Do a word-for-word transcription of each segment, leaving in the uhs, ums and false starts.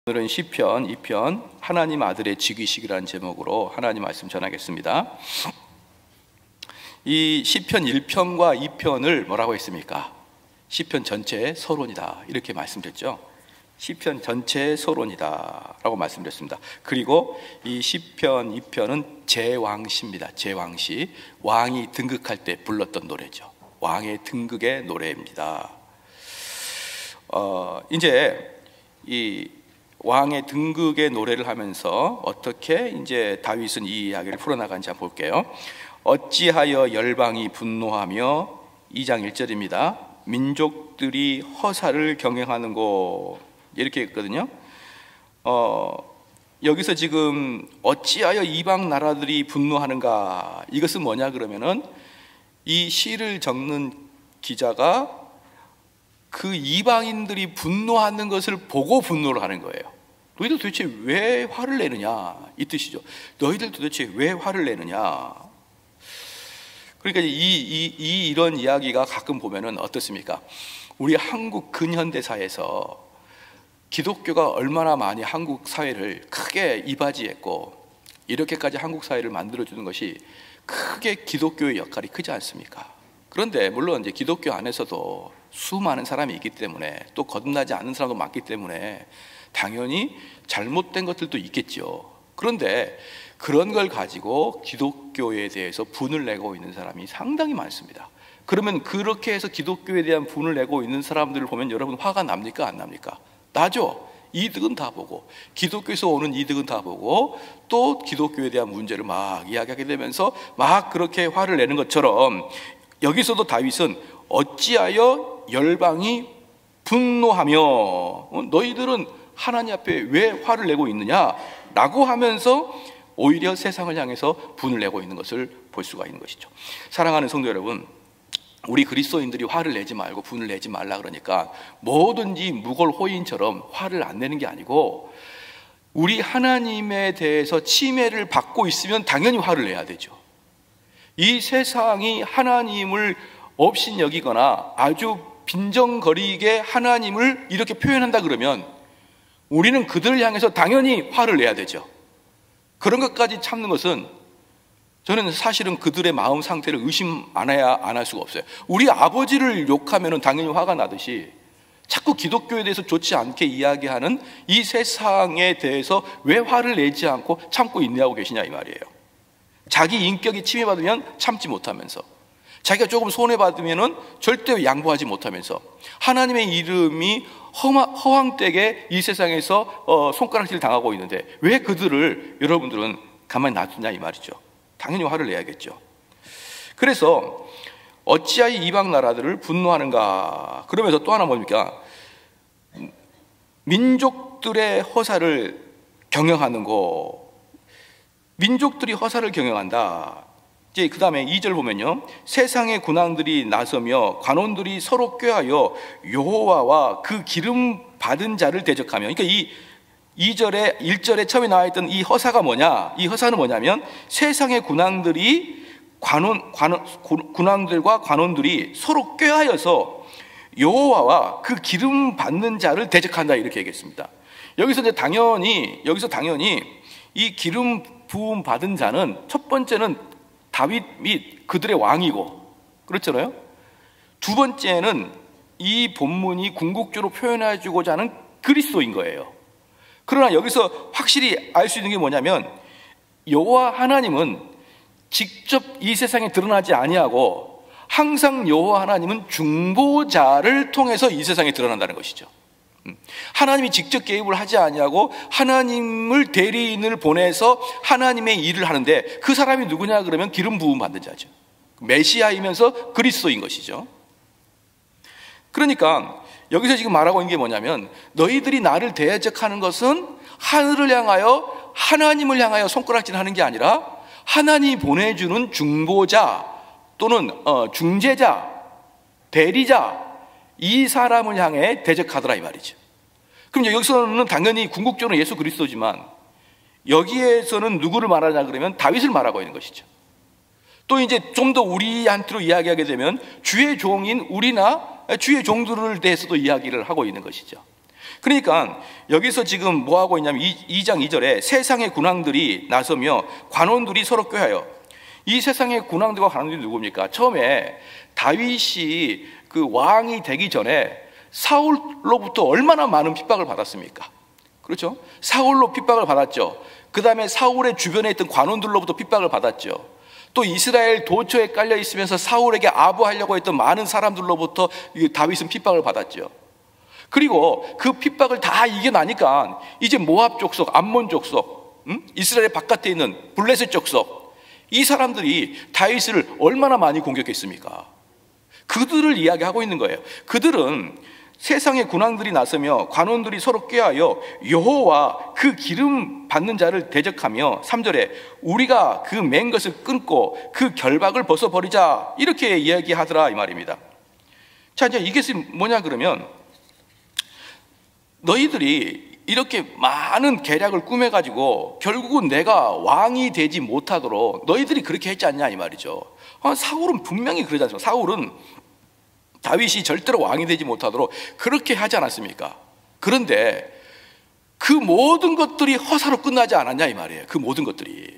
오늘은 시편 이 편 하나님 아들의 즉위식이라는 제목으로 하나님 말씀 전하겠습니다. 이 시편 일 편과 이 편을 뭐라고 했습니까? 시편 전체의 서론이다 이렇게 말씀드렸죠. 시편 전체의 서론이다 라고 말씀드렸습니다. 그리고 이 시편 이 편은 제왕시입니다. 제왕시, 왕이 등극할 때 불렀던 노래죠. 왕의 등극의 노래입니다. 어, 이제 이 왕의 등극의 노래를 하면서 어떻게 이제 다윗은 이 이야기를 풀어나가는지 한번 볼게요. 어찌하여 열방이 분노하며 이 장 일 절입니다. 민족들이 허사를 경영하는고 이렇게 했거든요. 어, 여기서 지금 어찌하여 이방 나라들이 분노하는가, 이것은 뭐냐 그러면은 이 시를 적는 기자가 그 이방인들이 분노하는 것을 보고 분노를 하는 거예요. 너희들 도대체 왜 화를 내느냐 이 뜻이죠. 너희들 도대체 왜 화를 내느냐. 그러니까 이, 이, 이 이런 이야기가 가끔 보면은 어떻습니까? 우리 한국 근현대사에서 기독교가 얼마나 많이 한국 사회를 크게 이바지했고 이렇게까지 한국 사회를 만들어주는 것이 크게 기독교의 역할이 크지 않습니까? 그런데 물론 이제 기독교 안에서도 수많은 사람이 있기 때문에 또 거듭나지 않는 사람도 많기 때문에 당연히 잘못된 것들도 있겠죠. 그런데 그런 걸 가지고 기독교에 대해서 분을 내고 있는 사람이 상당히 많습니다. 그러면 그렇게 해서 기독교에 대한 분을 내고 있는 사람들을 보면 여러분 화가 납니까 안 납니까? 나죠. 이득은 다 보고 기독교에서 오는 이득은 다 보고 또 기독교에 대한 문제를 막 이야기하게 되면서 막 그렇게 화를 내는 것처럼 여기서도 다윗은 어찌하여 열방이 분노하며 너희들은 하나님 앞에 왜 화를 내고 있느냐 라고 하면서 오히려 세상을 향해서 분을 내고 있는 것을 볼 수가 있는 것이죠. 사랑하는 성도 여러분, 우리 그리스도인들이 화를 내지 말고 분을 내지 말라 그러니까 뭐든지 무골호인처럼 화를 안 내는 게 아니고 우리 하나님에 대해서 침해를 받고 있으면 당연히 화를 내야 되죠. 이 세상이 하나님을 없인 여기거나 아주 빈정거리게 하나님을 이렇게 표현한다 그러면 우리는 그들을 향해서 당연히 화를 내야 되죠. 그런 것까지 참는 것은 저는 사실은 그들의 마음 상태를 의심 안 해야 안 할 수가 없어요. 우리 아버지를 욕하면 당연히 화가 나듯이 자꾸 기독교에 대해서 좋지 않게 이야기하는 이 세상에 대해서 왜 화를 내지 않고 참고 인내하고 계시냐 이 말이에요. 자기 인격이 침해받으면 참지 못하면서 자기가 조금 손해받으면 절대 양보하지 못하면서 하나님의 이름이 허황되게 이 세상에서 어, 손가락질 당하고 있는데 왜 그들을 여러분들은 가만히 놔두냐 이 말이죠. 당연히 화를 내야겠죠. 그래서 어찌하여 이방 나라들을 분노하는가 그러면서 또 하나 뭡니까? 민족들의 허사를 경영하는 거. 민족들이 허사를 경영한다. 이제 그 다음에 이 절 보면요, 세상의 군왕들이 나서며 관원들이 서로 꾀하여 여호와와 그 기름 받은 자를 대적하며. 그러니까 이 이 절에 일 절에 처음에 나와 있던 이 허사가 뭐냐? 이 허사는 뭐냐면 세상의 군왕들이 관원, 관원 군왕들과 관원들이 서로 꾀하여서 여호와와 그 기름 받는 자를 대적한다 이렇게 얘기했습니다. 여기서 이제 당연히 여기서 당연히 이 기름 부음 받은 자는 첫 번째는 다윗 및 그들의 왕이고 그렇잖아요. 두 번째는 이 본문이 궁극적으로 표현해 주고자 하는 그리스도인 거예요. 그러나 여기서 확실히 알 수 있는 게 뭐냐면 여호와 하나님은 직접 이 세상에 드러나지 아니하고 항상 여호와 하나님은 중보자를 통해서 이 세상에 드러난다는 것이죠. 하나님이 직접 개입을 하지 아니하고 하나님을 대리인을 보내서 하나님의 일을 하는데 그 사람이 누구냐 그러면 기름 부음 받는 자죠. 메시아이면서 그리스도인 것이죠. 그러니까 여기서 지금 말하고 있는 게 뭐냐면 너희들이 나를 대적하는 것은 하늘을 향하여 하나님을 향하여 손가락질하는 게 아니라 하나님이 보내주는 중보자 또는 어, 중재자, 대리자 이 사람을 향해 대적하더라 이 말이죠. 그럼 여기서는 당연히 궁극적으로 예수 그리스도지만 여기에서는 누구를 말하냐 그러면 다윗을 말하고 있는 것이죠. 또 이제 좀 더 우리한테로 이야기하게 되면 주의 종인 우리나 주의 종들을 대해서도 이야기를 하고 있는 것이죠. 그러니까 여기서 지금 뭐 하고 있냐면 이 장 이 절에 세상의 군왕들이 나서며 관원들이 서로 꾀하여, 이 세상의 군왕들과 관원들이 누굽니까? 처음에 다윗이 그 왕이 되기 전에 사울로부터 얼마나 많은 핍박을 받았습니까? 그렇죠? 사울로 핍박을 받았죠. 그 다음에 사울의 주변에 있던 관원들로부터 핍박을 받았죠. 또 이스라엘 도처에 깔려 있으면서 사울에게 아부하려고 했던 많은 사람들로부터 다윗은 핍박을 받았죠. 그리고 그 핍박을 다 이겨나니까 이제 모압 족속, 암몬 족속, 음? 이스라엘 바깥에 있는 블레셋 족속, 이 사람들이 다윗을 얼마나 많이 공격했습니까? 그들을 이야기하고 있는 거예요. 그들은 세상의 군왕들이 나서며 관원들이 서로 꾀하여 여호와 그 기름 받는 자를 대적하며, 삼 절에 우리가 그 맨 것을 끊고 그 결박을 벗어버리자, 이렇게 이야기하더라 이 말입니다. 자, 이제 이게 뭐냐 그러면, 너희들이 이렇게 많은 계략을 꾸며가지고 결국은 내가 왕이 되지 못하도록 너희들이 그렇게 했지 않냐 이 말이죠. 아, 사울은 분명히 그러지 않습니까? 사울은 다윗이 절대로 왕이 되지 못하도록 그렇게 하지 않았습니까? 그런데 그 모든 것들이 허사로 끝나지 않았냐 이 말이에요. 그 모든 것들이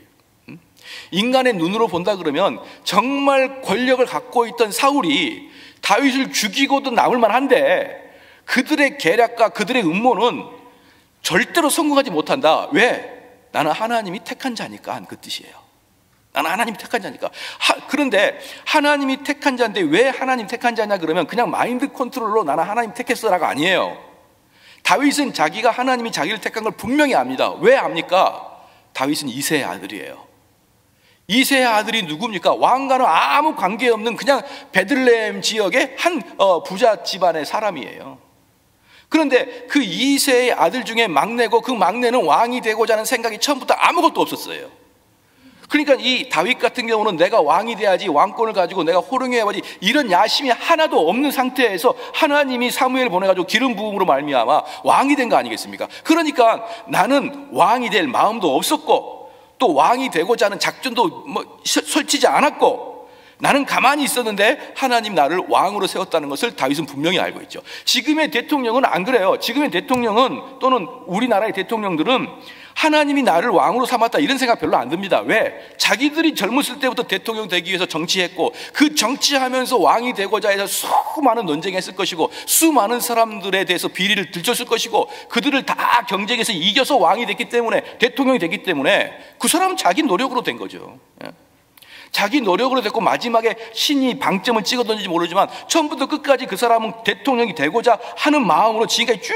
인간의 눈으로 본다 그러면 정말 권력을 갖고 있던 사울이 다윗을 죽이고도 남을 만한데, 그들의 계략과 그들의 음모는 절대로 성공하지 못한다. 왜? 나는 하나님이 택한 자니까 한 그 뜻이에요. 나는 하나님이 택한 자니까. 하, 그런데 하나님이 택한 자인데 왜 하나님 택한 자냐 그러면 그냥 마인드 컨트롤로 나는 하나님 택했어라가 아니에요. 다윗은 자기가 하나님이 자기를 택한 걸 분명히 압니다. 왜 압니까? 다윗은 이새의 아들이에요. 이새의 아들이 누굽니까? 왕과는 아무 관계없는 그냥 베들레헴 지역의 한 어, 부자 집안의 사람이에요. 그런데 그 이새의 아들 중에 막내고, 그 막내는 왕이 되고자 하는 생각이 처음부터 아무것도 없었어요. 그러니까 이 다윗 같은 경우는 내가 왕이 돼야지, 왕권을 가지고 내가 호령해야지, 이런 야심이 하나도 없는 상태에서 하나님이 사무엘 보내가지고 기름 부음으로 말미암아 왕이 된 거 아니겠습니까? 그러니까 나는 왕이 될 마음도 없었고, 또 왕이 되고자 하는 작전도 뭐 설치지 않았고, 나는 가만히 있었는데 하나님 나를 왕으로 세웠다는 것을 다윗은 분명히 알고 있죠. 지금의 대통령은 안 그래요. 지금의 대통령은, 또는 우리나라의 대통령들은 하나님이 나를 왕으로 삼았다 이런 생각 별로 안 듭니다. 왜? 자기들이 젊었을 때부터 대통령 되기 위해서 정치했고, 그 정치하면서 왕이 되고자 해서 수많은 논쟁했을 것이고, 수많은 사람들에 대해서 비리를 들쳤을 것이고, 그들을 다 경쟁해서 이겨서 왕이 됐기 때문에, 대통령이 됐기 때문에 그 사람은 자기 노력으로 된 거죠. 자기 노력으로 됐고, 마지막에 신이 방점을 찍어 던진지 모르지만 처음부터 끝까지 그 사람은 대통령이 되고자 하는 마음으로 지금까지 쭉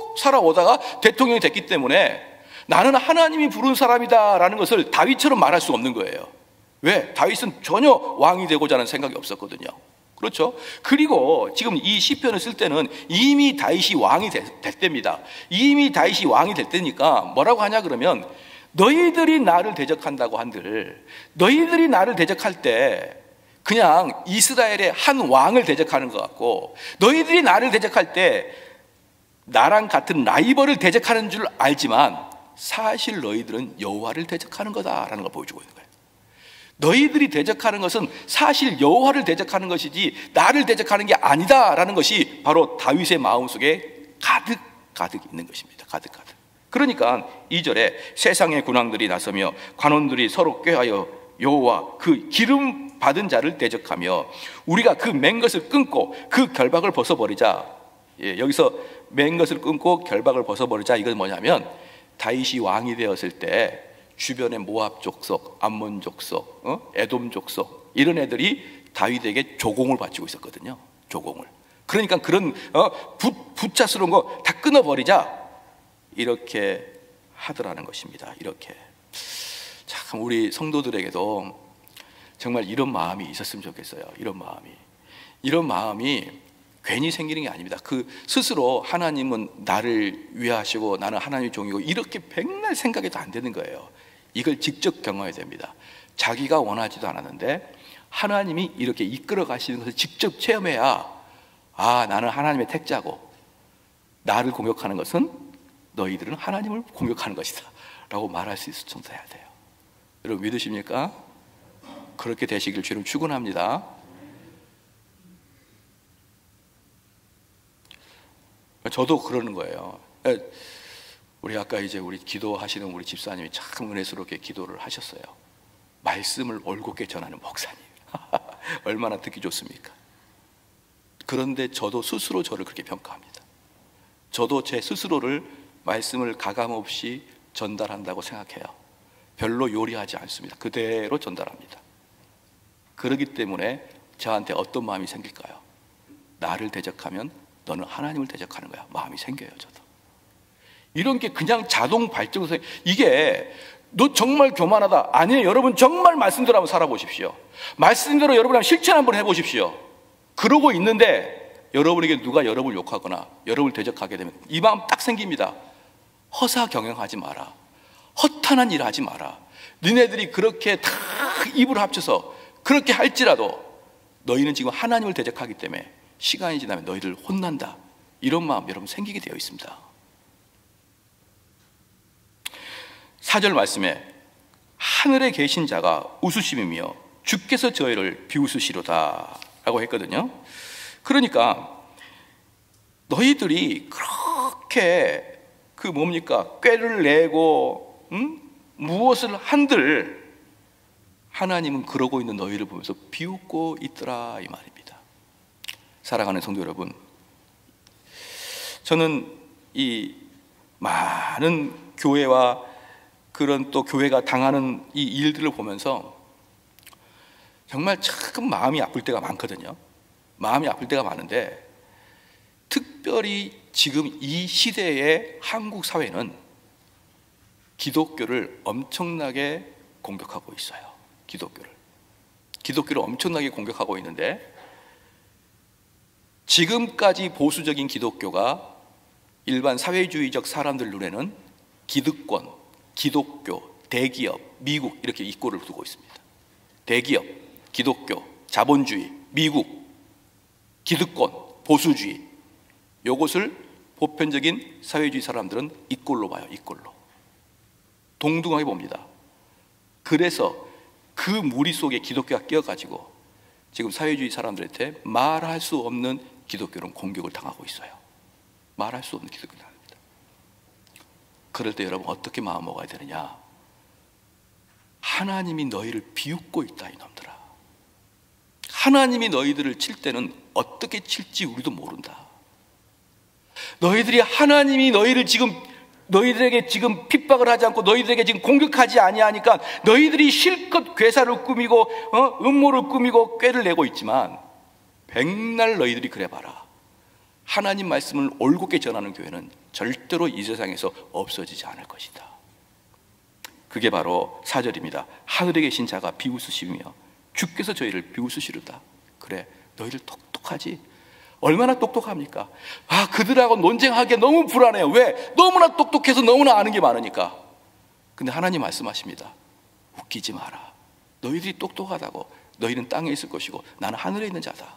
살아오다가 대통령이 됐기 때문에 나는 하나님이 부른 사람이다라는 것을 다윗처럼 말할 수 없는 거예요. 왜? 다윗은 전혀 왕이 되고자 하는 생각이 없었거든요. 그렇죠? 그리고 지금 이 시편을 쓸 때는 이미 다윗이 왕이 될 때입니다. 이미 다윗이 왕이 될 때니까 뭐라고 하냐 그러면, 너희들이 나를 대적한다고 한들, 너희들이 나를 대적할 때 그냥 이스라엘의 한 왕을 대적하는 것 같고, 너희들이 나를 대적할 때 나랑 같은 라이벌을 대적하는 줄 알지만 사실 너희들은 여호와를 대적하는 거다라는 걸 보여주고 있는 거예요. 너희들이 대적하는 것은 사실 여호와를 대적하는 것이지 나를 대적하는 게 아니다라는 것이 바로 다윗의 마음속에 가득 가득 있는 것입니다. 가득 가득. 그러니까 이 절에 세상의 군왕들이 나서며 관원들이 서로 꾀하여 여호와 그 기름 받은 자를 대적하며 우리가 그 맨 것을 끊고 그 결박을 벗어버리자. 예, 여기서 맨 것을 끊고 결박을 벗어버리자, 이건 뭐냐면 다윗이 왕이 되었을 때 주변의 모압 족속, 암몬 족속, 어? 에돔 족속, 이런 애들이 다윗에게 조공을 바치고 있었거든요. 조공을. 그러니까 그런 어, 부, 부차스러운 거 다 끊어버리자, 이렇게 하더라는 것입니다. 이렇게. 참 우리 성도들에게도 정말 이런 마음이 있었으면 좋겠어요. 이런 마음이. 이런 마음이 괜히 생기는 게 아닙니다. 그 스스로 하나님은 나를 위하시고 나는 하나님의 종이고 이렇게 백날 생각해도 안 되는 거예요. 이걸 직접 경험해야 됩니다. 자기가 원하지도 않았는데 하나님이 이렇게 이끌어 가시는 것을 직접 체험해야, 아, 나는 하나님의 택자고 나를 공격하는 것은 너희들은 하나님을 공격하는 것이다 라고 말할 수 있을 정도 해야 돼요. 여러분 믿으십니까? 그렇게 되시길 주님 축원합니다. 저도 그러는 거예요. 우리 아까 이제 우리 기도하시는 우리 집사님이 참 은혜스럽게 기도를 하셨어요. 말씀을 올곧게 전하는 목사님. 얼마나 듣기 좋습니까? 그런데 저도 스스로 저를 그렇게 평가합니다. 저도 제 스스로를 말씀을 가감없이 전달한다고 생각해요. 별로 요리하지 않습니다. 그대로 전달합니다. 그렇기 때문에 저한테 어떤 마음이 생길까요? 나를 대적하면 너는 하나님을 대적하는 거야. 마음이 생겨요. 저도 이런 게 그냥 자동 발전해서, 이게 너 정말 교만하다. 아니에요. 여러분 정말 말씀대로 한번 살아보십시오. 말씀대로 여러분 한번 실천 한번 해보십시오. 그러고 있는데 여러분에게 누가 여러분을 욕하거나 여러분을 대적하게 되면 이 마음 딱 생깁니다. 허사경영하지 마라. 허탄한 일 하지 마라. 너네들이 그렇게 다 입을 합쳐서 그렇게 할지라도 너희는 지금 하나님을 대적하기 때문에 시간이 지나면 너희를 혼난다. 이런 마음 여러분 생기게 되어 있습니다. 사 절 말씀에 하늘에 계신 자가 웃으심이며 주께서 저희를 비웃으시로다 라고 했거든요. 그러니까 너희들이 그렇게 그 뭡니까? 꾀를 내고 음? 무엇을 한들 하나님은 그러고 있는 너희를 보면서 비웃고 있더라 이 말입니다. 사랑하는 성도 여러분, 저는 이 많은 교회와 그런 또 교회가 당하는 이 일들을 보면서 정말 참 마음이 아플 때가 많거든요. 마음이 아플 때가 많은데 특별히 지금 이 시대의 한국 사회는 기독교를 엄청나게 공격하고 있어요. 기독교를 기독교를 엄청나게 공격하고 있는데, 지금까지 보수적인 기독교가 일반 사회주의적 사람들 눈에는 기득권, 기독교, 대기업, 미국 이렇게 이꼴을 두고 있습니다. 대기업, 기독교, 자본주의, 미국, 기득권, 보수주의, 이것을 보편적인 사회주의 사람들은 이꼴로 봐요. 이꼴로 동등하게 봅니다. 그래서 그 무리 속에 기독교가 끼어가지고 지금 사회주의 사람들한테 말할 수 없는 기독교는 공격을 당하고 있어요. 말할 수 없는 기독교를 당합니다. 그럴 때 여러분 어떻게 마음 먹어야 되느냐? 하나님이 너희를 비웃고 있다 이놈들아. 하나님이 너희들을 칠 때는 어떻게 칠지 우리도 모른다. 너희들이 하나님이 너희를 지금 너희들에게 지금 핍박을 하지 않고 너희들에게 지금 공격하지 아니하니까 너희들이 실컷 괴사를 꾸미고 어? 음모를 꾸미고 꾀를 내고 있지만 백날 너희들이 그래봐라. 하나님 말씀을 올곧게 전하는 교회는 절대로 이 세상에서 없어지지 않을 것이다. 그게 바로 사 절입니다. 하늘에 계신 자가 비웃으시며 주께서 저희를 비웃으시리다. 그래, 너희들 똑똑하지? 얼마나 똑똑합니까? 아, 그들하고 논쟁하기에 너무 불안해요. 왜? 너무나 똑똑해서 너무나 아는 게 많으니까. 근데 하나님 말씀하십니다. 웃기지 마라. 너희들이 똑똑하다고. 너희는 땅에 있을 것이고 나는 하늘에 있는 자다.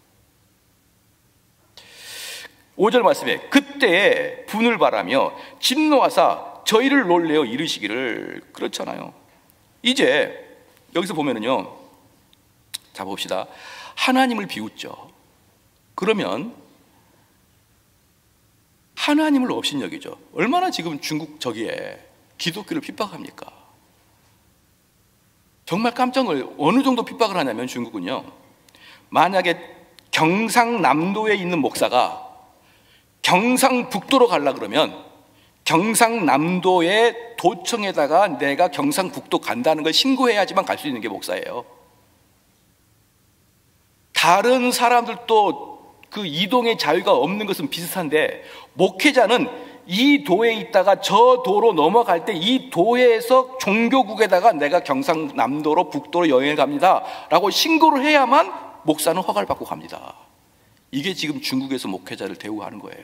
오 절 말씀에 그때에 분을 바라며 진노하사 저희를 놀래어 이르시기를. 그렇잖아요. 이제 여기서 보면은요, 자 봅시다. 하나님을 비웃죠. 그러면 하나님을 업신여기죠. 얼마나 지금 중국 저기에 기독교를 핍박합니까? 정말 깜짝 놀라요. 어느 정도 핍박을 하냐면 중국은요, 만약에 경상남도에 있는 목사가 경상북도로 가려고 그러면 경상남도의 도청에다가 내가 경상북도 간다는 걸 신고해야지만 갈 수 있는 게 목사예요. 다른 사람들도 그 이동의 자유가 없는 것은 비슷한데, 목회자는 이 도에 있다가 저 도로 넘어갈 때 이 도에서 종교국에다가 내가 경상남도로 북도로 여행을 갑니다 라고 신고를 해야만 목사는 허가를 받고 갑니다. 이게 지금 중국에서 목회자를 대우하는 거예요.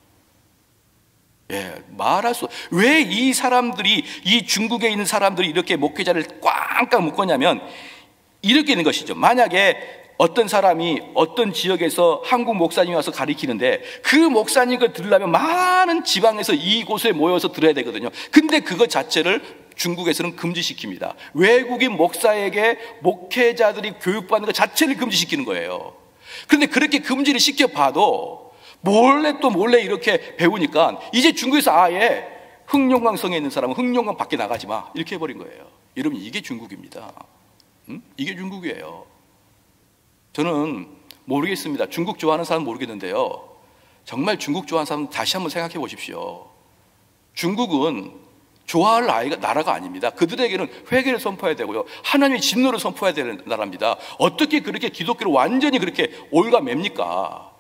예, 말할 수, 왜 이 사람들이, 이 중국에 있는 사람들이 이렇게 목회자를 꽝꽝 묶었냐면 이렇게 있는 것이죠. 만약에 어떤 사람이 어떤 지역에서 한국 목사님이 와서 가르치는데 그 목사님을 들으려면 많은 지방에서 이곳에 모여서 들어야 되거든요. 근데 그것 자체를 중국에서는 금지시킵니다. 외국인 목사에게 목회자들이 교육받는 것 자체를 금지시키는 거예요. 그런데 그렇게 금지를 시켜봐도 몰래 또 몰래 이렇게 배우니까 이제 중국에서 아예 흑룡강성에 있는 사람은 흑룡강 밖에 나가지 마 이렇게 해버린 거예요. 여러분, 이게 중국입니다. 음? 이게 중국이에요. 저는 모르겠습니다. 중국 좋아하는 사람은 모르겠는데요, 정말 중국 좋아하는 사람은 다시 한번 생각해 보십시오. 중국은 좋아할 나이가, 나라가 아닙니다. 그들에게는 회개를 선포해야 되고요, 하나님의 진노를 선포해야 되는 나라입니다. 어떻게 그렇게 기독교를 완전히 그렇게 올가맵니까?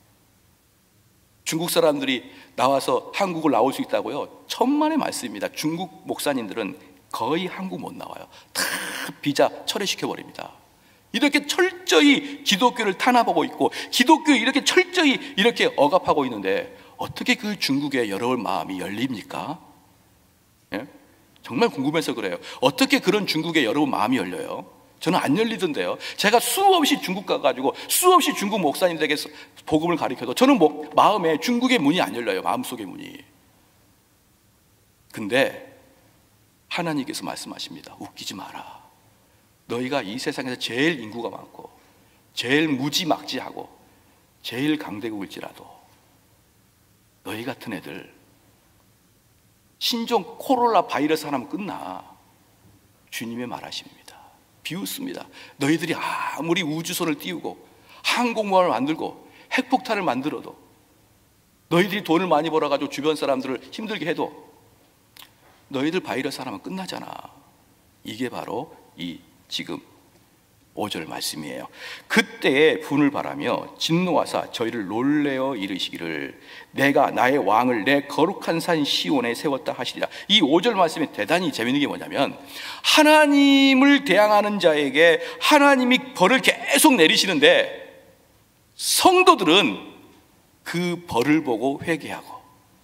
중국 사람들이 나와서 한국을 나올 수 있다고요? 천만의 말씀입니다. 중국 목사님들은 거의 한국 못 나와요. 다 비자 철회시켜버립니다. 이렇게 철저히 기독교를 탄압하고 있고 기독교에 이렇게 철저히 이렇게 억압하고 있는데 어떻게 그 중국의 여러분 마음이 열립니까? 예? 정말 궁금해서 그래요. 어떻게 그런 중국의 여러분 마음이 열려요? 저는 안 열리던데요. 제가 수없이 중국 가가지고 수없이 중국 목사님들에게 복음을 가르쳐도 저는 뭐 마음에 중국의 문이 안 열려요. 마음속의 문이. 근데 하나님께서 말씀하십니다. 웃기지 마라. 너희가 이 세상에서 제일 인구가 많고 제일 무지막지하고 제일 강대국일지라도 너희 같은 애들 신종 코로나 바이러스 하나면 끝나. 주님의 말하십니다. 비웃습니다. 너희들이 아무리 우주선을 띄우고 항공모함을 만들고 핵폭탄을 만들어도 너희들이 돈을 많이 벌어가지고 주변 사람들을 힘들게 해도 너희들 바이러스 하나면 끝나잖아. 이게 바로 이 지금 오 절 말씀이에요. 그때에 분을 바라며 진노하사 저희를 놀래어 이르시기를 내가 나의 왕을 내 거룩한 산 시온에 세웠다 하시리라. 이 오 절 말씀이 대단히 재밌는 게 뭐냐면 하나님을 대항하는 자에게 하나님이 벌을 계속 내리시는데 성도들은 그 벌을 보고 회개하고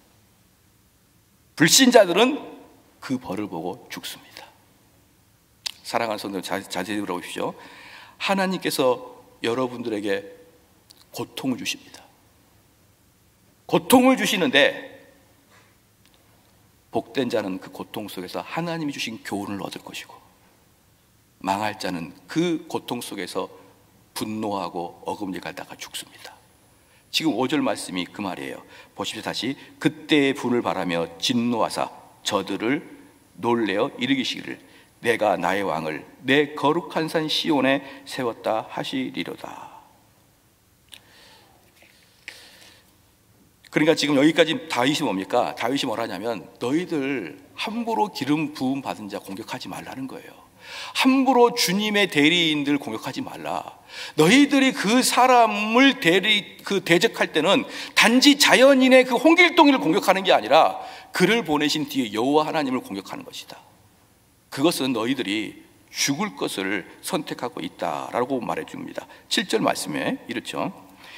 불신자들은 그 벌을 보고 죽습니다. 사랑하는 성도들, 자세히 들어보십시오. 하나님께서 여러분들에게 고통을 주십니다. 고통을 주시는데 복된 자는 그 고통 속에서 하나님이 주신 교훈을 얻을 것이고 망할 자는 그 고통 속에서 분노하고 어금니 갈다가 죽습니다. 지금 오 절 말씀이 그 말이에요. 보십시오. 다시 그때의 분을 바라며 진노하사 저들을 놀래어 이르기시기를 내가 나의 왕을 내 거룩한 산 시온에 세웠다 하시리로다. 그러니까 지금 여기까지 다윗이 뭡니까? 다윗이 뭐라냐면 너희들 함부로 기름 부음 받은 자 공격하지 말라는 거예요. 함부로 주님의 대리인들 공격하지 말라. 너희들이 그 사람을 대리 그 대적할 때는 단지 자연인의 그 홍길동이를 공격하는 게 아니라 그를 보내신 뒤에 여호와 하나님을 공격하는 것이다. 그것은 너희들이 죽을 것을 선택하고 있다라고 말해줍니다. 칠 절 말씀에 이렇죠.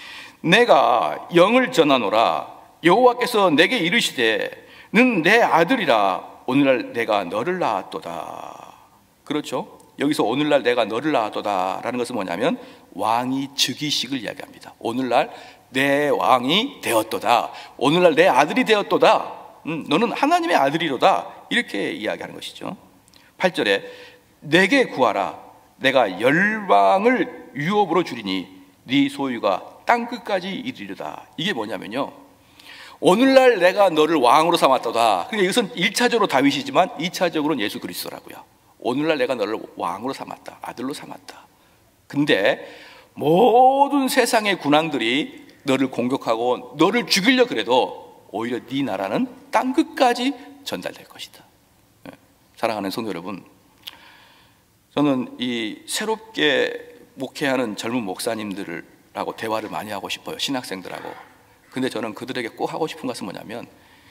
내가 영을 전하노라. 여호와께서 내게 이르시되 는 내 아들이라. 오늘날 내가 너를 낳았도다. 그렇죠? 여기서 오늘날 내가 너를 낳았도다 라는 것은 뭐냐면 왕이 즉위식을 이야기합니다. 오늘날 내 왕이 되었도다. 오늘날 내 아들이 되었도다. 음, 너는 하나님의 아들이로다. 이렇게 이야기하는 것이죠. 팔 절에 내게 구하라. 내가 열방을 유업으로 주리니 네 소유가 땅끝까지 이르리로다. 이게 뭐냐면요, 오늘날 내가 너를 왕으로 삼았도다. 그러니까 이것은 일 차적으로 다윗이지만 이 차적으로는 예수 그리스도라고요. 오늘날 내가 너를 왕으로 삼았다. 아들로 삼았다. 근데 모든 세상의 군왕들이 너를 공격하고 너를 죽이려 그래도 오히려 네 나라는 땅끝까지 전달될 것이다. 사랑하는 성도 여러분, 저는 이 새롭게 목회하는 젊은 목사님들하고 대화를 많이 하고 싶어요. 신학생들하고. 근데 저는 그들에게 꼭 하고 싶은 것은 뭐냐면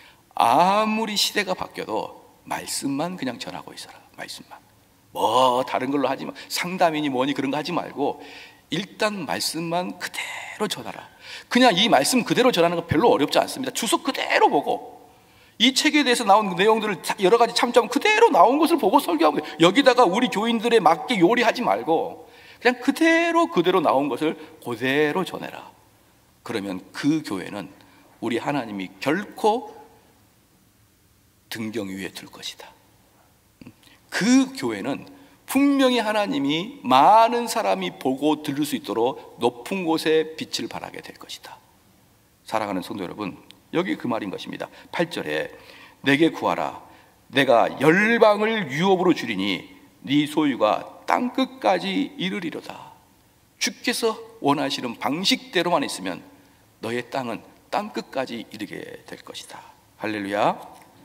아무리 시대가 바뀌어도 말씀만 그냥 전하고 있어라. 말씀만. 뭐 다른 걸로 하지 마. 상담이니 뭐니 그런 거 하지 말고 일단 말씀만 그대로 전하라. 그냥 이 말씀 그대로 전하는 거 별로 어렵지 않습니다. 주소 그대로 보고 이 책에 대해서 나온 내용들을 여러 가지 참조하면 그대로 나온 것을 보고 설교하고, 여기다가 우리 교인들에 맞게 요리하지 말고 그냥 그대로 그대로 나온 것을 그대로 전해라. 그러면 그 교회는 우리 하나님이 결코 등경 위에 둘 것이다. 그 교회는 분명히 하나님이 많은 사람이 보고 들을 수 있도록 높은 곳에 빛을 발하게 될 것이다. 사랑하는 성도 여러분, 여기 그 말인 것입니다. 팔 절에 내게 구하라. 내가 열방을 유업으로 주리니 네 소유가 땅끝까지 이르리로다. 주께서 원하시는 방식대로만 있으면 너의 땅은 땅끝까지 이르게 될 것이다. 할렐루야.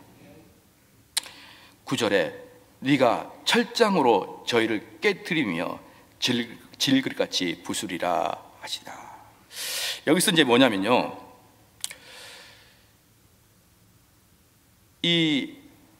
구 절에 네가 철장으로 저희를 깨트리며 질, 질그릇같이 부수리라 하시다. 여기서 이제 뭐냐면요, 이,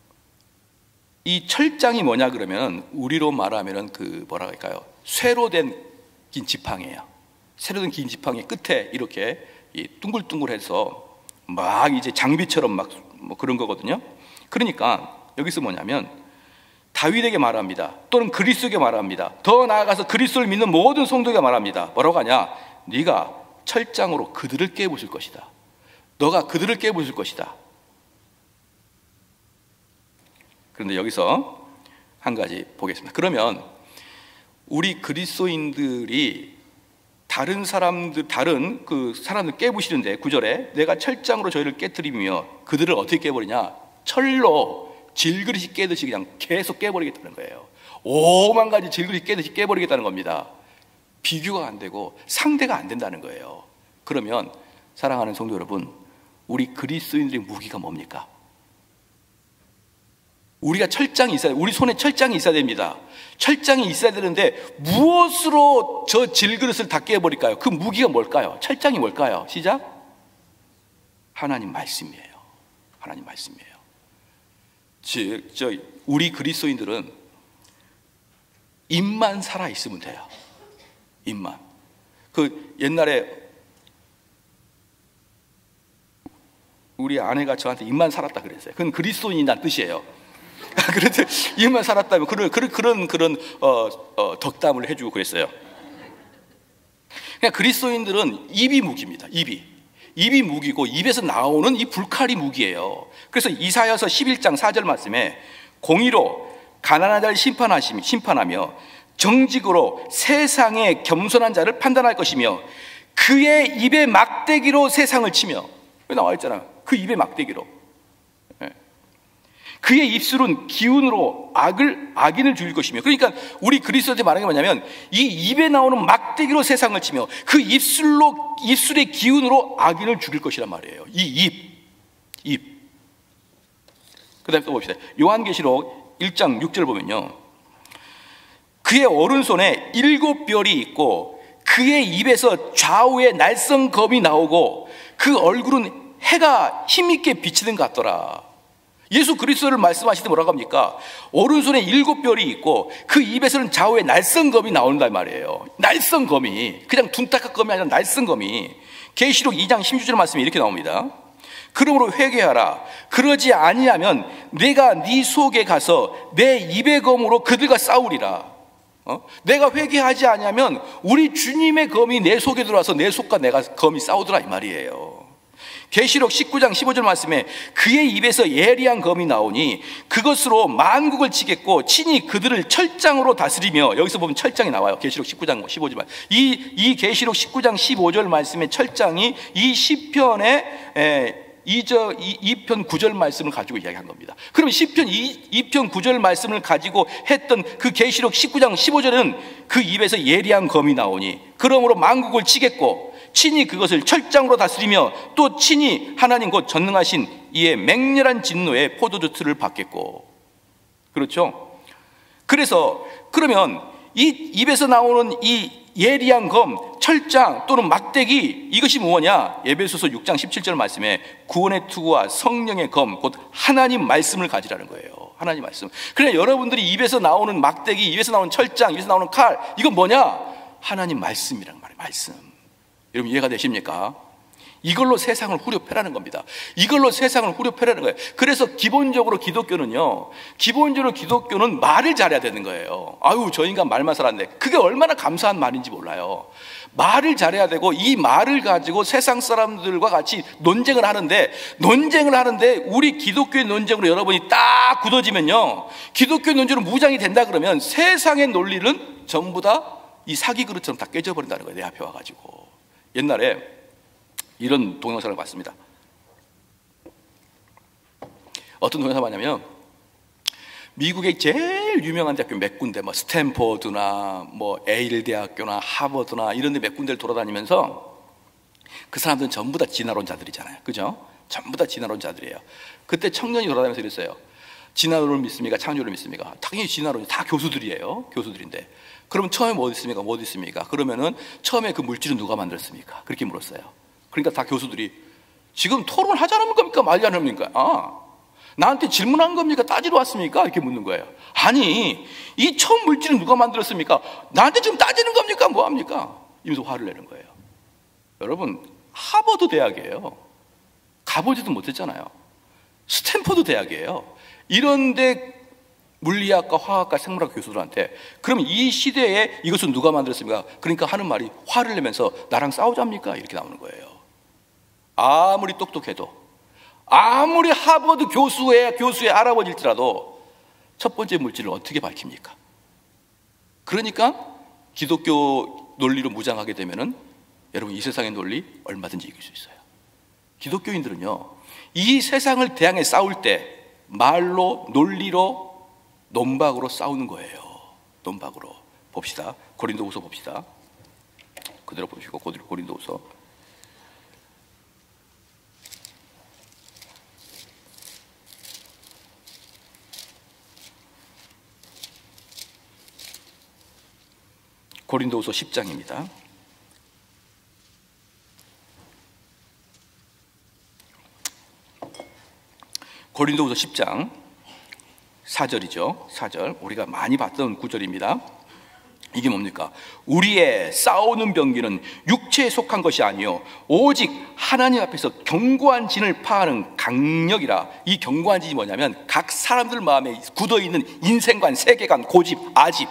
이 철장이 뭐냐 그러면 우리로 말하면 그 뭐라 할까요? 쇠로 된 긴 지팡이에요. 쇠로 된 긴 지팡이 끝에 이렇게 이 둥글둥글해서 막 이제 장비처럼 막 뭐 그런 거거든요. 그러니까 여기서 뭐냐면 다윗에게 말합니다. 또는 그리스도에게 말합니다. 더 나아가서 그리스도를 믿는 모든 성도에게 말합니다. 뭐라고 하냐? 네가 철장으로 그들을 깨부술 것이다. 너가 그들을 깨부술 것이다. 그런데 여기서 한 가지 보겠습니다. 그러면 우리 그리스도인들이 다른 사람들, 다른 그 사람들 깨부시는데 구 절에 내가 철장으로 저희를 깨뜨리며 그들을 어떻게 깨버리냐? 철로 질그릇이 깨듯이 그냥 계속 깨버리겠다는 거예요. 오만 가지 질그릇이 깨듯이 깨버리겠다는 겁니다. 비교가 안 되고 상대가 안 된다는 거예요. 그러면 사랑하는 성도 여러분, 우리 그리스도인들의 무기가 뭡니까? 우리가 철장이 있어야, 우리 손에 철장이 있어야 됩니다. 철장이 있어야 되는데 무엇으로 저 질그릇을 다 깨버릴까요? 그 무기가 뭘까요? 철장이 뭘까요? 시작. 하나님 말씀이에요. 하나님 말씀이에요. 즉, 저 우리 그리스도인들은 입만 살아 있으면 돼요. 입만. 그 옛날에 우리 아내가 저한테 입만 살았다 그랬어요. 그건 그리스도인이란 뜻이에요. 그런데 입만 살았다면 그런 그런 그런 그런 어, 어, 덕담을 해주고 그랬어요. 그냥 그리스도인들은 입이 무기입니다. 입이 입이 무기고 입에서 나오는 이 불칼이 무기예요. 그래서 이사야서 십일 장 사 절 말씀에 공의로 가난한 자를 심판하시며 심판하며 정직으로 세상의 겸손한 자를 판단할 것이며 그의 입의 막대기로 세상을 치며, 나와 있잖아. 그 입의 막대기로. 그의 입술은 기운으로 악을, 악인을 죽일 것이며, 그러니까 우리 그리스도한테 말하는 게 뭐냐면 이 입에 나오는 막대기로 세상을 치며 그 입술로, 입술의 기운으로 악인을 죽일 것이란 말이에요. 이 입, 입. 그 다음에 또 봅시다. 요한계시록 일 장 육 절 보면요, 그의 오른손에 일곱 별이 있고 그의 입에서 좌우에 날성검이 나오고 그 얼굴은 해가 힘있게 비치는 것 같더라. 예수 그리스도를 말씀하실 때 뭐라고 합니까? 오른손에 일곱 별이 있고 그 입에서는 좌우에 날성검이 나온단 말이에요. 날성검이 그냥 둔탁한 검이 아니라 날성검이. 계시록 이 장 십육 절 말씀이 이렇게 나옵니다. 그러므로 회개하라. 그러지 아니하면 내가 네 속에 가서 내 입의 검으로 그들과 싸우리라. 어? 내가 회개하지 아니하면 우리 주님의 검이 내 속에 들어와서 내 속과 내가 검이 싸우더라 이 말이에요. 계시록 십구 장 십오 절 말씀에 그의 입에서 예리한 검이 나오니 그것으로 만국을 치겠고 친히 그들을 철장으로 다스리며, 여기서 보면 철장이 나와요. 계시록 십구 장 십오 절 말씀. 이, 이 계시록 십구 장 십오 절 말씀의 철장이 이 시편의 이 편 구 절 말씀을 가지고 이야기한 겁니다. 그럼 시편 이 편 구 절 말씀을 가지고 했던 그 계시록 십구 장 십오 절은 그 입에서 예리한 검이 나오니 그러므로 만국을 치겠고 친히 그것을 철장으로 다스리며 또 친히 하나님 곧 전능하신 이의 맹렬한 진노의 포도주 틀을 받겠고. 그렇죠? 그래서 그러면 이 입에서 나오는 이 예리한 검, 철장 또는 막대기, 이것이 뭐냐? 에베소서 육 장 십칠 절 말씀에 구원의 투구와 성령의 검, 곧 하나님 말씀을 가지라는 거예요. 하나님 말씀. 그러나 여러분들이 입에서 나오는 막대기, 입에서 나오는 철장, 입에서 나오는 칼, 이건 뭐냐? 하나님 말씀이란 말이에요. 말씀. 여러분 이해가 되십니까? 이걸로 세상을 후려패라는 겁니다. 이걸로 세상을 후려패라는 거예요. 그래서 기본적으로 기독교는요, 기본적으로 기독교는 말을 잘해야 되는 거예요. 아유, 저 인간 말만 살았네. 그게 얼마나 감사한 말인지 몰라요. 말을 잘해야 되고 이 말을 가지고 세상 사람들과 같이 논쟁을 하는데, 논쟁을 하는데 우리 기독교의 논쟁으로 여러분이 딱 굳어지면요, 기독교의 논쟁으로 무장이 된다 그러면 세상의 논리는 전부 다 이 사기 그릇처럼 다 깨져버린다는 거예요. 내 앞에 와가지고. 옛날에 이런 동영상을 봤습니다. 어떤 동영상을 봤냐면 미국의 제일 유명한 대학교 몇 군데, 뭐 스탠포드나 뭐 에일 대학교나 하버드나 이런 데 몇 군데를 돌아다니면서 그 사람들은 전부 다 진화론자들이잖아요. 그죠? 전부 다 진화론자들이에요. 그때 청년이 돌아다니면서 이랬어요. 진화론을 믿습니까? 창조를 믿습니까? 당연히 진화론이 다 교수들이에요. 교수들인데. 그러면 처음에 뭐 있습니까? 뭐 있습니까? 그러면은 처음에 그 물질은 누가 만들었습니까? 그렇게 물었어요. 그러니까 다 교수들이 지금 토론하자는 겁니까? 말자는 겁니까? 아, 나한테 질문한 겁니까? 따지러 왔습니까? 이렇게 묻는 거예요. 아니, 이 처음 물질은 누가 만들었습니까? 나한테 지금 따지는 겁니까? 뭐 합니까? 이러면서 화를 내는 거예요. 여러분, 하버드 대학이에요. 가보지도 못했잖아요. 스탠포드 대학이에요. 이런데 물리학과 화학과 생물학 교수들한테 그럼 이 시대에 이것은 누가 만들었습니까? 그러니까 하는 말이 화를 내면서 나랑 싸우자입니까? 이렇게 나오는 거예요. 아무리 똑똑해도, 아무리 하버드 교수의 교수의 할아버지일지라도 첫 번째 물질을 어떻게 밝힙니까? 그러니까 기독교 논리로 무장하게 되면은 여러분 이 세상의 논리 얼마든지 이길 수 있어요. 기독교인들은요, 이 세상을 대항해 싸울 때 말로, 논리로, 논박으로 싸우는 거예요. 논박으로. 봅시다. 고린도후서 봅시다. 그대로 보시고 고린도후서 고린도후서 십 장입니다. 고린도후서 십 장 사 절이죠. 사 절. 우리가 많이 봤던 구절입니다. 이게 뭡니까? 우리의 싸우는 병기는 육체에 속한 것이 아니요 오직 하나님 앞에서 견고한 진을 파하는 강력이라. 이 견고한 진이 뭐냐면 각 사람들 마음에 굳어있는 인생관, 세계관, 고집, 아집,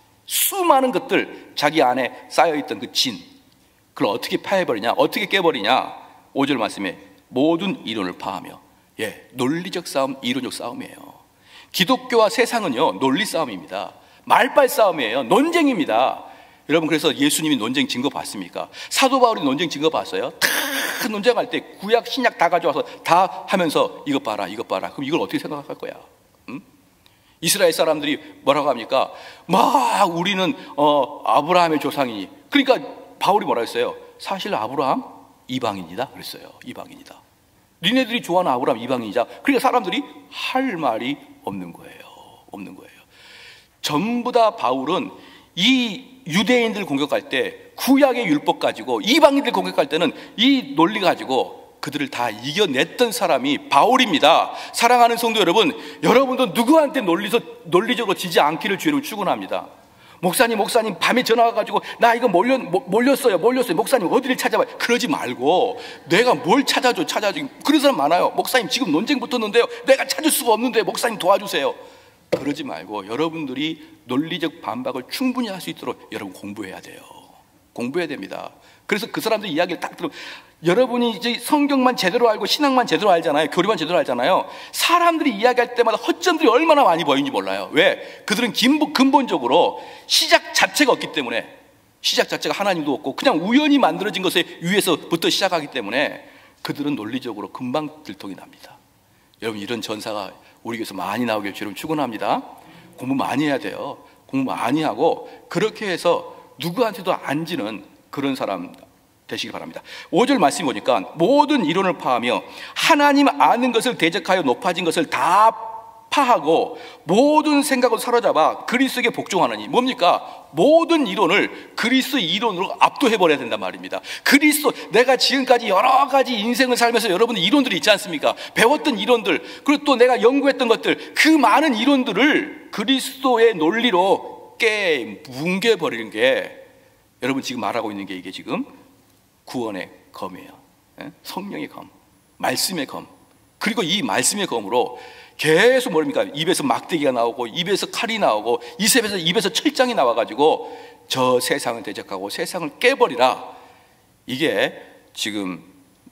수많은 것들, 자기 안에 쌓여있던 그 진, 그걸 어떻게 파해버리냐, 어떻게 깨버리냐. 오 절 말씀에 모든 이론을 파하며. 예, 논리적 싸움, 이론적 싸움이에요. 기독교와 세상은요 논리 싸움입니다. 말빨 싸움이에요. 논쟁입니다. 여러분, 그래서 예수님이 논쟁 증거 봤습니까? 사도 바울이 논쟁 증거 봤어요? 다 논쟁할 때 구약 신약 다 가져와서 다 하면서 이것 봐라 이것 봐라. 그럼 이걸 어떻게 생각할 거야? 응? 이스라엘 사람들이 뭐라고 합니까? 막 우리는 어, 아브라함의 조상이니. 그러니까 바울이 뭐라 했어요? 사실 아브라함 이방인이다 그랬어요. 이방인이다. 니네들이 좋아하는 아브라함 이방인이자. 그러니까 사람들이 할 말이 없는 거예요. 없는 거예요. 전부 다 바울은 이 유대인들 공격할 때 구약의 율법 가지고, 이방인들 공격할 때는 이 논리 가지고 그들을 다 이겨냈던 사람이 바울입니다. 사랑하는 성도 여러분, 여러분도 누구한테 논리서, 논리적으로 지지 않기를 주로 축원합니다. 목사님 목사님 밤에 전화 와가지고 나 이거 몰려, 몰렸어요 몰렸어요 목사님 어디를 찾아봐요. 그러지 말고 내가 뭘 찾아줘 찾아줘. 그런 사람 많아요. 목사님 지금 논쟁 붙었는데요 내가 찾을 수가 없는데 목사님 도와주세요. 그러지 말고 여러분들이 논리적 반박을 충분히 할 수 있도록 여러분 공부해야 돼요. 공부해야 됩니다. 그래서 그 사람들 이야기를 딱 들으면, 여러분이 이제 성경만 제대로 알고 신앙만 제대로 알잖아요. 교리만 제대로 알잖아요. 사람들이 이야기할 때마다 허점들이 얼마나 많이 보이는지 몰라요. 왜? 그들은 근본적으로 시작 자체가 없기 때문에, 시작 자체가 하나님도 없고 그냥 우연히 만들어진 것에 위에서부터 시작하기 때문에 그들은 논리적으로 금방 들통이 납니다. 여러분, 이런 전사가 우리 교회에서 많이 나오길 주님 축원합니다. 공부 많이 해야 돼요. 공부 많이 하고 그렇게 해서 누구한테도 안 지는 그런 사람 되시기 바랍니다. 오 절 말씀 보니까 모든 이론을 파하며 하나님 아는 것을 대적하여 높아진 것을 다 파하고 모든 생각을 사로잡아 그리스도에게 복종하느니. 뭡니까? 모든 이론을 그리스도의 이론으로 압도해버려야 된단 말입니다. 그리스도, 내가 지금까지 여러 가지 인생을 살면서 여러분들 이론들이 있지 않습니까? 배웠던 이론들, 그리고 또 내가 연구했던 것들, 그 많은 이론들을 그리스도의 논리로 깨 뭉개버리는 게, 여러분 지금 말하고 있는 게 이게 지금 구원의 검이에요. 성령의 검, 말씀의 검. 그리고 이 말씀의 검으로 계속 뭡니까? 입에서 막대기가 나오고 입에서 칼이 나오고 입에서 입에서 철장이 나와가지고 저 세상을 대적하고 세상을 깨버리라. 이게 지금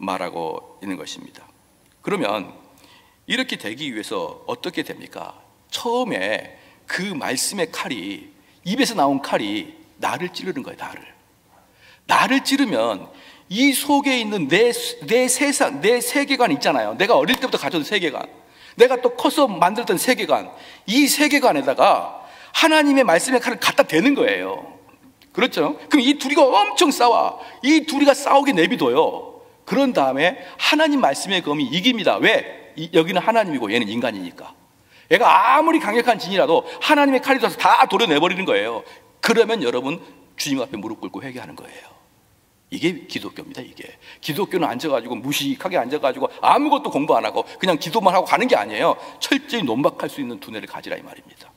말하고 있는 것입니다. 그러면 이렇게 되기 위해서 어떻게 됩니까? 처음에 그 말씀의 칼이, 입에서 나온 칼이 나를 찌르는 거예요. 나를 나를 찌르면 이 속에 있는 내, 내 세상, 내 세계관 있잖아요. 내가 어릴 때부터 가졌던 세계관, 내가 또 커서 만들었던 세계관, 이 세계관에다가 하나님의 말씀의 칼을 갖다 대는 거예요. 그렇죠? 그럼 이 둘이가 엄청 싸워. 이 둘이가 싸우게 내비둬요. 그런 다음에 하나님 말씀의 검이 이깁니다. 왜? 이, 여기는 하나님이고 얘는 인간이니까. 얘가 아무리 강력한 진이라도 하나님의 칼이 들어서 다 도려내버리는 거예요. 그러면 여러분 주님 앞에 무릎 꿇고 회개하는 거예요. 이게 기독교입니다. 이게 기독교는 앉아가지고 무식하게 앉아가지고 아무것도 공부 안 하고 그냥 기도만 하고 가는 게 아니에요. 철저히 논박할 수 있는 두뇌를 가지라 이 말입니다.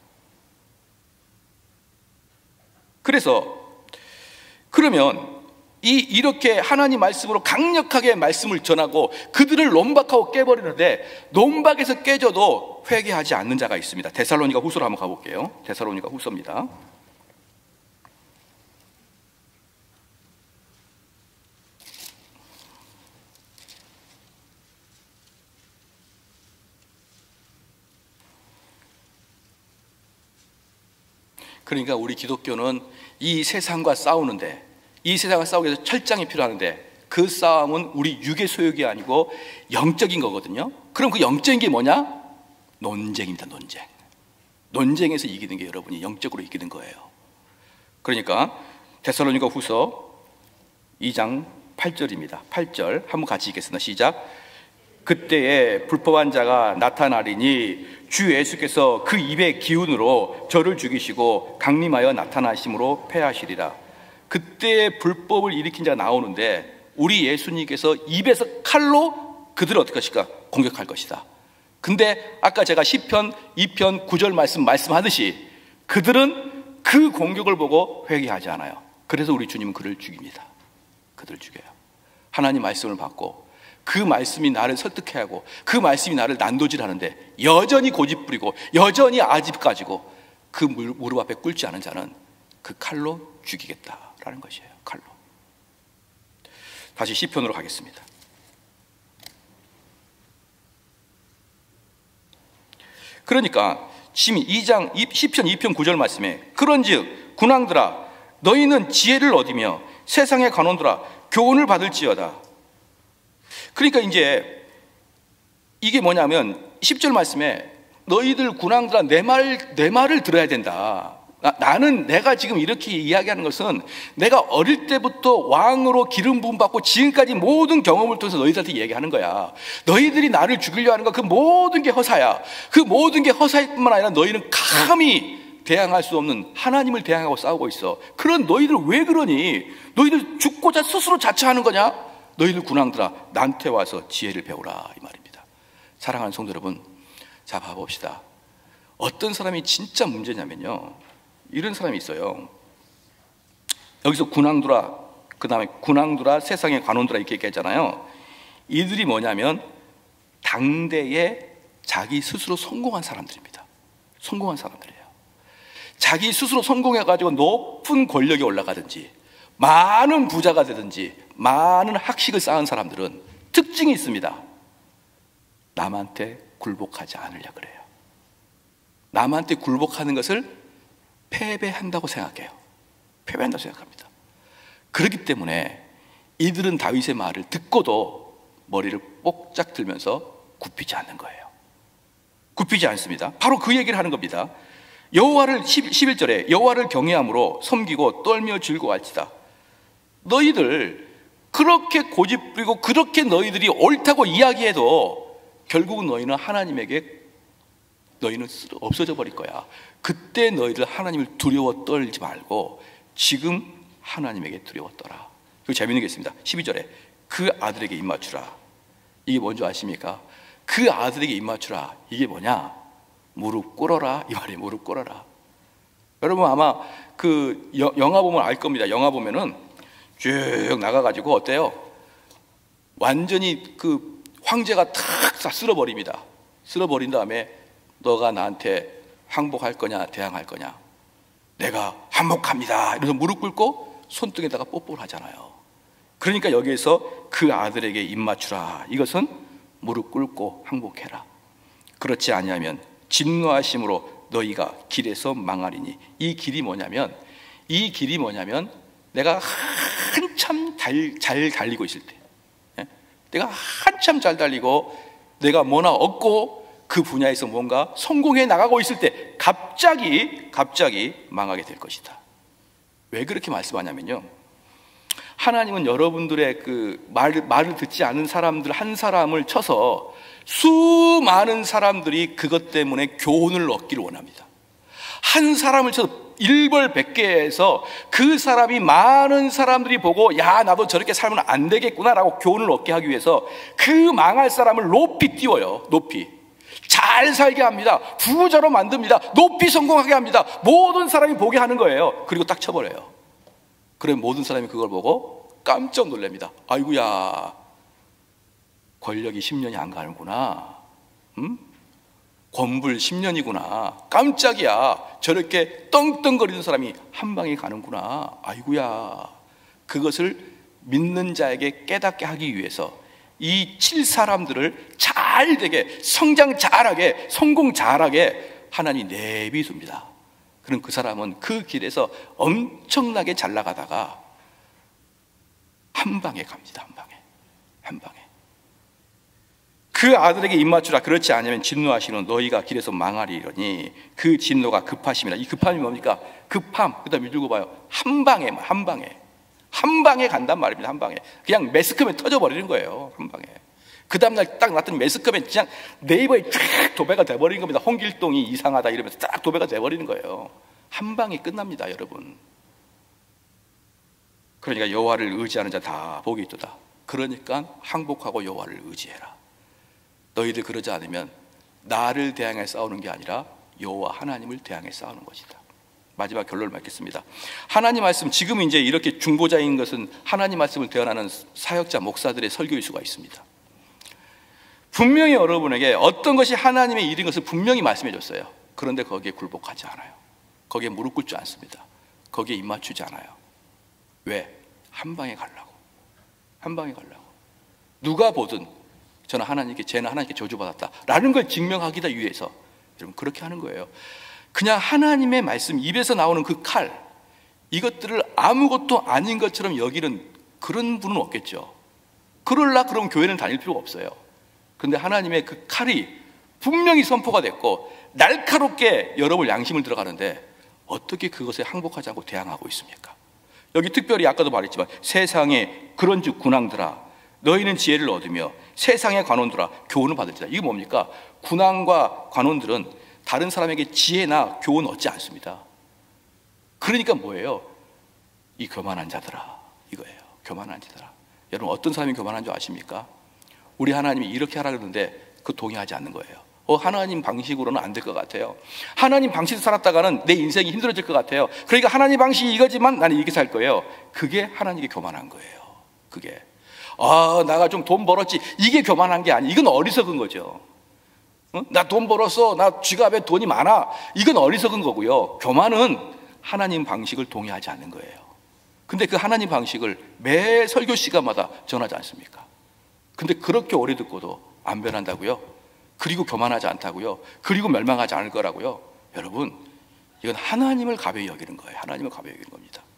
그래서 그러면 이 이렇게 하나님 말씀으로 강력하게 말씀을 전하고 그들을 논박하고 깨버리는데 논박에서 깨져도 회개하지 않는 자가 있습니다. 데살로니가 후서로 한번 가볼게요. 데살로니가 후서입니다. 그러니까 우리 기독교는 이 세상과 싸우는데, 이 세상과 싸우기 위해서 철장이 필요하는데 그 싸움은 우리 육의 소욕이 아니고 영적인 거거든요. 그럼 그 영적인 게 뭐냐? 논쟁입니다. 논쟁. 논쟁에서 이기는 게 여러분이 영적으로 이기는 거예요. 그러니까 데살로니가 후서 이 장 팔 절입니다. 팔 절 한번 같이 읽겠습니다. 시작. 그때에 불법한 자가 나타나리니 주 예수께서 그 입의 기운으로 저를 죽이시고 강림하여 나타나심으로 패하시리라. 그때에 불법을 일으킨 자가 나오는데 우리 예수님께서 입에서 칼로 그들을 어떻게 하실까? 공격할 것이다. 근데 아까 제가 시편 이 편 구 절 말씀 말씀하듯이 그들은 그 공격을 보고 회개하지 않아요. 그래서 우리 주님은 그를 죽입니다. 그들을 죽여요. 하나님 말씀을 받고 그 말씀이 나를 설득해 하고 그 말씀이 나를 난도질하는데 여전히 고집부리고 여전히 아집 가지고 그 무릎 앞에 꿇지 않은 자는 그 칼로 죽이겠다라는 것이에요. 칼로. 다시 시편으로 가겠습니다. 그러니까 지금 이 장 시편 이 편 구 절 말씀에 그런즉 군왕들아 너희는 지혜를 얻으며 세상의 관원들아 교훈을 받을지어다. 그러니까 이제 이게 뭐냐면 십 절 말씀에 너희들 군왕들아 내 말, 내 말을 들어야 된다. 나, 나는 내가 지금 이렇게 이야기하는 것은 내가 어릴 때부터 왕으로 기름 부음 받고 지금까지 모든 경험을 통해서 너희들한테 얘기하는 거야. 너희들이 나를 죽이려 하는 거 그 모든 게 허사야. 그 모든 게 허사일 뿐만 아니라 너희는 감히 대항할 수 없는 하나님을 대항하고 싸우고 있어. 그런 너희들 왜 그러니? 너희들 죽고자 스스로 자처하는 거냐? 너희들 군왕들아 나한테 와서 지혜를 배우라 이 말입니다. 사랑하는 성도 여러분, 자 봐봅시다. 어떤 사람이 진짜 문제냐면요, 이런 사람이 있어요. 여기서 군왕들아, 그 다음에 군왕들아 세상의 관원들아 이렇게 얘기했잖아요. 이들이 뭐냐면 당대에 자기 스스로 성공한 사람들입니다. 성공한 사람들이에요. 자기 스스로 성공해가지고 높은 권력에 올라가든지 많은 부자가 되든지 많은 학식을 쌓은 사람들은 특징이 있습니다. 남한테 굴복하지 않으려 그래요. 남한테 굴복하는 것을 패배한다고 생각해요. 패배한다고 생각합니다. 그렇기 때문에 이들은 다윗의 말을 듣고도 머리를 뽁짝 들면서 굽히지 않는 거예요. 굽히지 않습니다. 바로 그 얘기를 하는 겁니다. 여호와를 십일 절에 여호와를 경외함으로 섬기고 떨며 즐거워할지다. 너희들 그렇게 고집부리고 그렇게 너희들이 옳다고 이야기해도 결국은 너희는 하나님에게 너희는 없어져 버릴 거야. 그때 너희들 하나님을 두려워 떨지 말고 지금 하나님에게 두려워 떨라. 그리고 재밌는 게 있습니다. 십이 절에 그 아들에게 입맞추라. 이게 뭔지 아십니까? 그 아들에게 입맞추라. 이게 뭐냐? 무릎 꿇어라 이 말이에요. 무릎 꿇어라. 여러분 아마 그 여, 영화 보면 알 겁니다. 영화 보면은 쭉 나가가지고 어때요? 완전히 그 황제가 탁 쓸어버립니다. 쓸어버린 다음에 너가 나한테 항복할 거냐 대항할 거냐? 내가 항복합니다. 이러면서 무릎 꿇고 손등에다가 뽀뽀를 하잖아요. 그러니까 여기에서 그 아들에게 입맞추라. 이것은 무릎 꿇고 항복해라. 그렇지 아니하면 진노하심으로 너희가 길에서 망하리니. 이 길이 뭐냐면 이 길이 뭐냐면 내가 한참 달, 잘 달리고 있을 때, 예? 내가 한참 잘 달리고 내가 뭐나 얻고 그 분야에서 뭔가 성공해 나가고 있을 때 갑자기 갑자기 망하게 될 것이다. 왜 그렇게 말씀하냐면요, 하나님은 여러분들의 그 말, 말을 듣지 않은 사람들 한 사람을 쳐서 수많은 사람들이 그것 때문에 교훈을 얻기를 원합니다. 한 사람을 쳐서 일벌백계해서 그 사람이 많은 사람들이 보고 야, 나도 저렇게 살면 안 되겠구나라고 교훈을 얻게 하기 위해서 그 망할 사람을 높이 띄워요. 높이 잘 살게 합니다. 부자로 만듭니다. 높이 성공하게 합니다. 모든 사람이 보게 하는 거예요. 그리고 딱 쳐버려요. 그러면 모든 사람이 그걸 보고 깜짝 놀랍니다. 아이고야, 권력이 십 년이 안 가는구나, 음? 권불 십 년이구나, 깜짝이야, 저렇게 떵떵거리는 사람이 한 방에 가는구나, 아이고야. 그것을 믿는 자에게 깨닫게 하기 위해서 이 칠 사람들을 잘 되게, 성장 잘하게, 성공 잘하게 하나님이 내비둡니다. 그럼 그 사람은 그 길에서 엄청나게 잘 나가다가 한 방에 갑니다. 한 방에, 한 방에. 그 아들에게 입맞추라. 그렇지 않으면 진노하시는 너희가 길에서 망하리려니 그 진노가 급하심이라. 이 급함이 뭡니까? 급함. 그다음에 읽고 봐요. 한 방에, 한 방에, 한 방에 간단 말입니다. 한 방에. 그냥 매스컴에 터져버리는 거예요. 한 방에. 그 다음날 딱 났더니 매스컴에 그냥 네이버에 쫙 도배가 돼버리는 겁니다. 홍길동이 이상하다 이러면서 딱 도배가 돼버리는 거예요. 한 방에 끝납니다, 여러분. 그러니까 여호와를 의지하는 자 다 복이 있도다. 그러니까 항복하고 여호와를 의지해라. 너희들 그러지 않으면 나를 대항해 싸우는 게 아니라 여호와 하나님을 대항해 싸우는 것이다. 마지막 결론을 맺겠습니다. 하나님 말씀, 지금 이제 이렇게 중보자인 것은 하나님 말씀을 대언하는 사역자 목사들의 설교일 수가 있습니다. 분명히 여러분에게 어떤 것이 하나님의 일인 것을 분명히 말씀해 줬어요. 그런데 거기에 굴복하지 않아요. 거기에 무릎 꿇지 않습니다. 거기에 입맞추지 않아요. 왜? 한 방에 가려고. 한 방에 가려고. 누가 보든 저는 하나님께, 쟤는 하나님께 저주받았다 라는 걸 증명하기 위해서 여러분 그렇게 하는 거예요. 그냥 하나님의 말씀, 입에서 나오는 그 칼, 이것들을 아무것도 아닌 것처럼 여기는 그런 분은 없겠죠. 그럴라 그러면 교회는 다닐 필요가 없어요. 그런데 하나님의 그 칼이 분명히 선포가 됐고 날카롭게 여러분 양심을 들어가는데 어떻게 그것에 항복하지 않고 대항하고 있습니까? 여기 특별히 아까도 말했지만 세상에 그런즉 군왕들아 너희는 지혜를 얻으며 세상의 관원들아 교훈을 받을지라. 이게 뭡니까? 군왕과 관원들은 다른 사람에게 지혜나 교훈 얻지 않습니다. 그러니까 뭐예요? 이 교만한 자들아, 이거예요. 교만한 자들아. 여러분 어떤 사람이 교만한 줄 아십니까? 우리 하나님이 이렇게 하라 그러는데 그 동의하지 않는 거예요. 어, 하나님 방식으로는 안 될 것 같아요. 하나님 방식으로 살았다가는 내 인생이 힘들어질 것 같아요. 그러니까 하나님 방식이 이거지만 나는 이렇게 살 거예요. 그게 하나님께 교만한 거예요. 그게 아, 내가 좀 돈 벌었지, 이게 교만한 게 아니에요. 이건 어리석은 거죠. 어? 나 돈 벌었어, 나 지갑에 돈이 많아, 이건 어리석은 거고요. 교만은 하나님 방식을 동의하지 않는 거예요. 근데 그 하나님 방식을 매 설교 시간마다 전하지 않습니까? 근데 그렇게 오래 듣고도 안 변한다고요? 그리고 교만하지 않다고요? 그리고 멸망하지 않을 거라고요? 여러분, 이건 하나님을 가벼이 여기는 거예요. 하나님을 가벼이 여기는 겁니다.